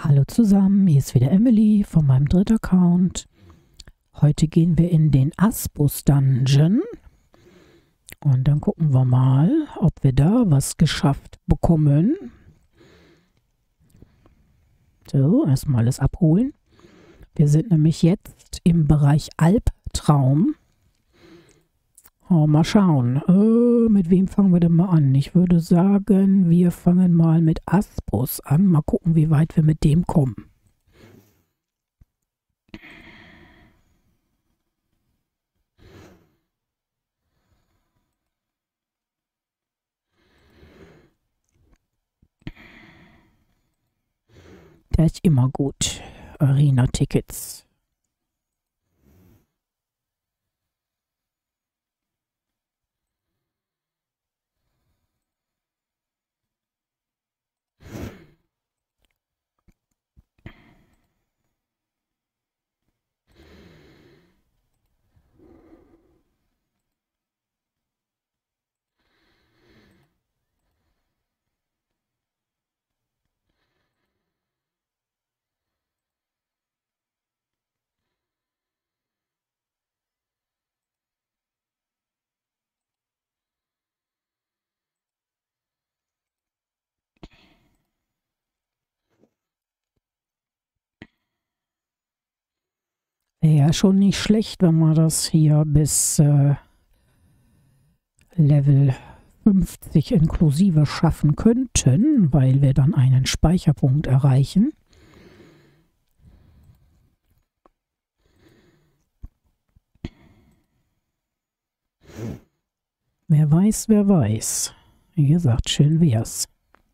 Hallo zusammen, hier ist wieder Emily von meinem dritten Account. Heute gehen wir in den Asbus Dungeon und dann gucken wir mal, ob wir da was geschafft bekommen. So, erstmal alles abholen. Wir sind nämlich jetzt im Bereich Albtraum. Oh, mal schauen, mit wem fangen wir denn mal an? Ich würde sagen, wir fangen mal mit Asbus an. Mal gucken, wie weit wir mit dem kommen. Der ist immer gut. Arena-Tickets. Wäre ja schon nicht schlecht, wenn wir das hier bis Level 50 inklusive schaffen könnten, weil wir dann einen Speicherpunkt erreichen. Wer weiß, wer weiß. Wie gesagt, schön wär's.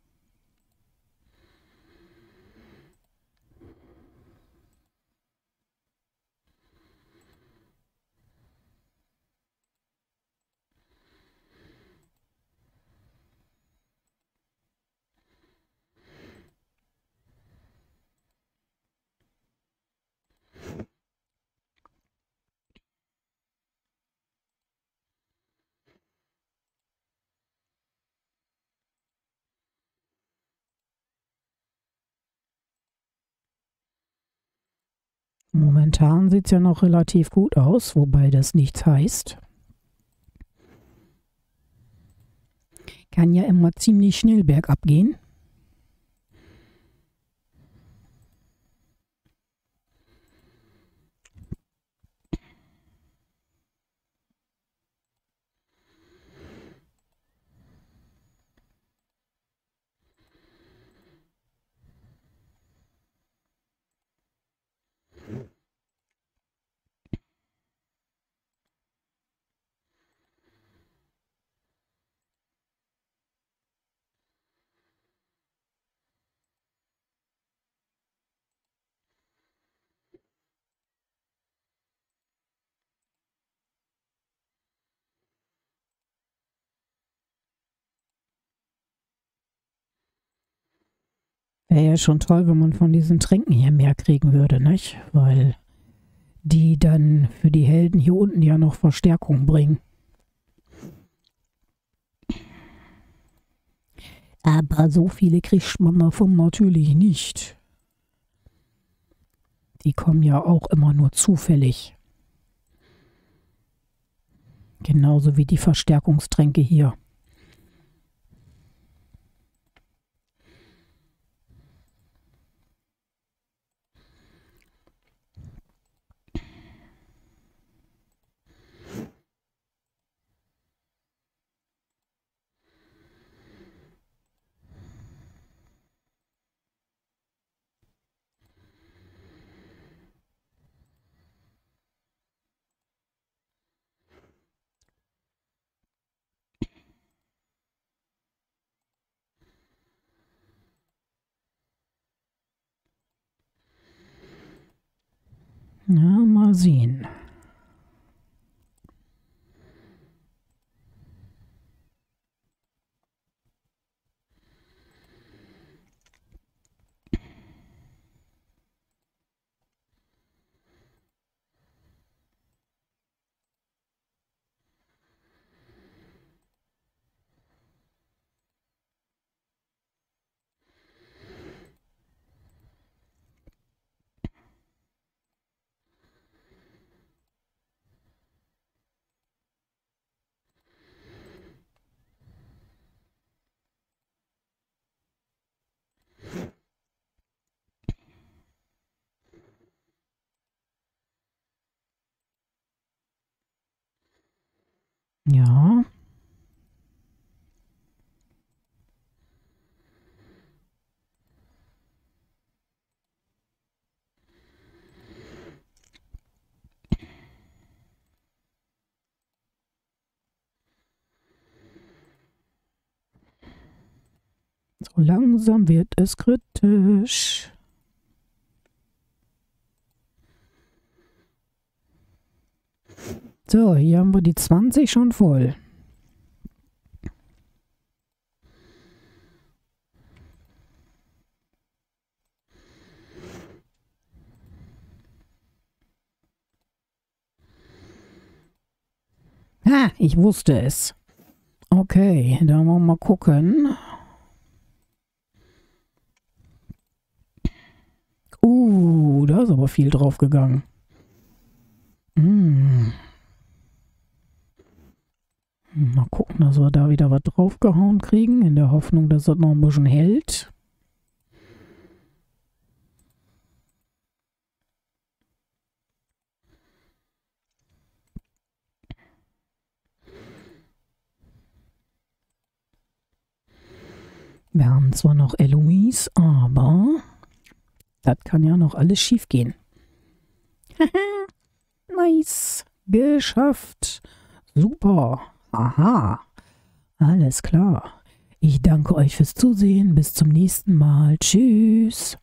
Momentan sieht es ja noch relativ gut aus, wobei das nichts heißt. Kann ja immer ziemlich schnell bergab gehen. Wäre ja schon toll, wenn man von diesen Tränken hier mehr kriegen würde, nicht? Weil die dann für die Helden hier unten ja noch Verstärkung bringen. Aber so viele kriegt man davon natürlich nicht. Die kommen ja auch immer nur zufällig. Genauso wie die Verstärkungstränke hier. Ja, mal sehen. Ja. So langsam wird es kritisch. So, hier haben wir die 20 schon voll. Ha, ich wusste es. Okay, da wollen wir mal gucken. Da ist aber viel drauf gegangen. Mal gucken, dass wir da wieder was draufgehauen kriegen, in der Hoffnung, dass das noch ein bisschen hält. Wir haben zwar noch Eloise, aber das kann ja noch alles schief gehen. Nice. Geschafft. Super. Aha. Alles klar. Ich danke euch fürs Zusehen. Bis zum nächsten Mal. Tschüss.